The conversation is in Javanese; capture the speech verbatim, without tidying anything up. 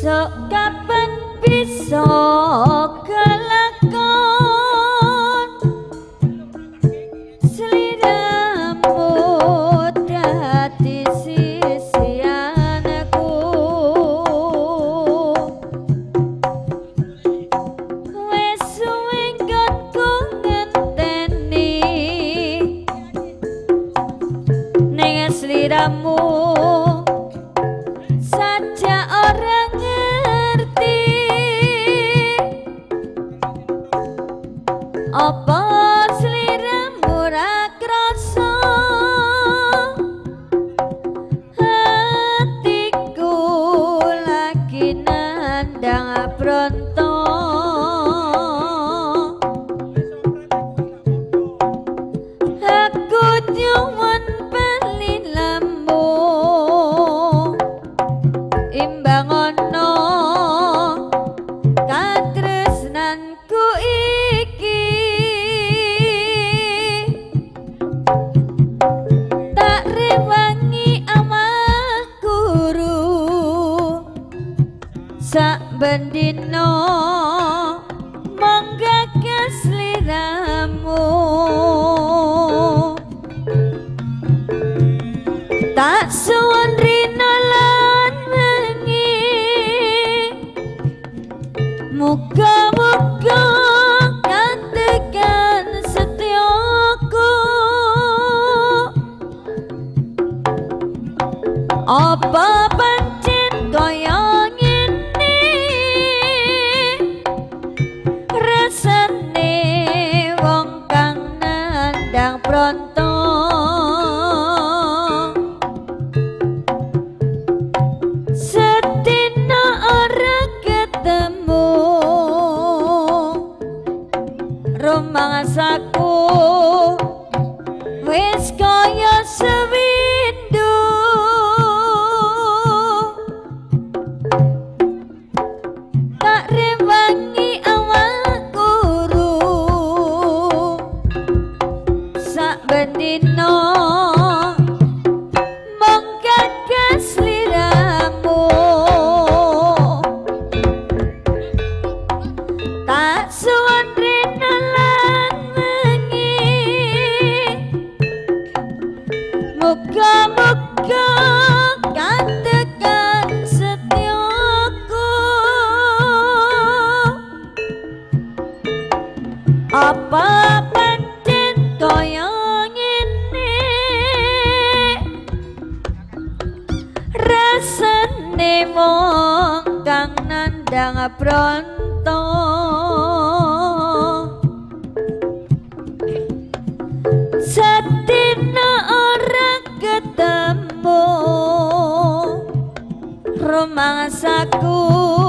Sok kapan bisa kelakon sliramu dadi sisianku wis suwe nggonku ngenteni ning sliramu saja orang ngerti apa sliramu ra krasa hatiku lagi nandang pronto aku nyuwun pelilamu imbangono katresnanku iki tak rewangi awak guru sak bendino menggagas sliramu tak suwun rina lan wengi muga-muga gantikan setyaku apa pancen kaya ngene rasane wong kang nandang pronto sedina ora ketemu rumangsaku wis kaya sewindu tak rewangi awak guru sak bendino mung gagas sliramu tak suwun rina lan wengi muga-muga gantikan setyaku apa pancen kaya ngene rasane wong kang nandang pronto sedina ora ketemu rumangsaku